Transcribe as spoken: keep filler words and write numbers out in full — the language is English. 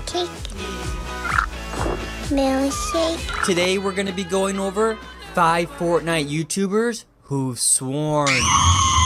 cake. Milkshake. Today we're gonna be going over five Fortnite YouTubers who've sworn.